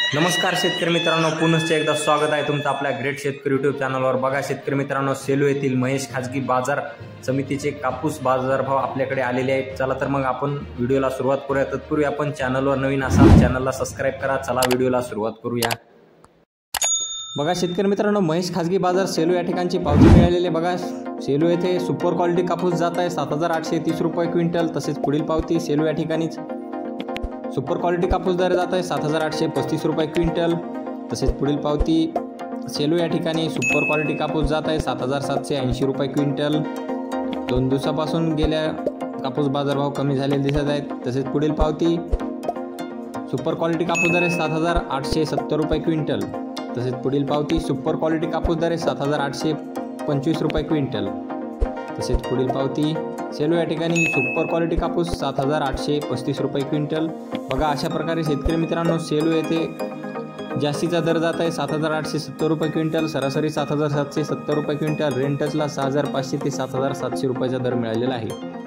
नमस्कार शेतकरी मित्रांनो, पुनश्च एकदा स्वागत आहे तुमचं आपल्या ग्रेट शेतकरी यूट्यूब चॅनलवर। बघा शेतकरी मित्रांनो, सेलू येथील महेश खाजगी बाजार समितीचे कापूस बाजारभाव आपल्याकडे आलेले आहेत। चला तर मग आपण व्हिडिओला सुरुवात करूया। तत्पूर्वी आपण चॅनलवर नवीन असाल चॅनलला सबस्क्राइब करा। चला व्हिडिओला सुरुवात करूया। बघा शेतकरी मित्रांनो, महेश खाजगी बाजार सेलू या ठिकाणची पावती मिळालेली। बघा सेलू येथे सुपर क्वालिटी कापूस जात आहे 7830 रुपये क्विंटल। तसेच पुढील पावती सेलू या ठिकाणीच सुपर क्वालिटी कापूस दर जात आहे 7835 रुपये क्विंटल। तसेच पुढील पावती सेलू या ठिकाणी सुपर क्वालिटी कापूस जात आहे 7780 रुपये क्विंटल। 2 दिवसापासून गेल्या कापूस बाजारभाव कमी झालेले दिसत आहेत। तसेच पुढील पावती सुपर क्वालिटी कापूस दर आहे 7870 रुपये क्विंटल। तसेच पुढील पावती सुपर क्वालिटी कापूस दर आहे 7825 रुपये क्विंटल। तसेच पुढील पावती सेलू या ठिकाणी सुपर क्वालिटी कापूस 7835 रुपये क्विंटल। बघा अशा प्रकारे शेतकरी मित्रांनो, सेलू येथे जास्तीचा दर जात आहे 7870 रुपये क्विंटल, सरासरी 7770 रुपये क्विंटल, रेंटचला 6500 ते 7700 रुपयाचा दर मिळालेला आहे।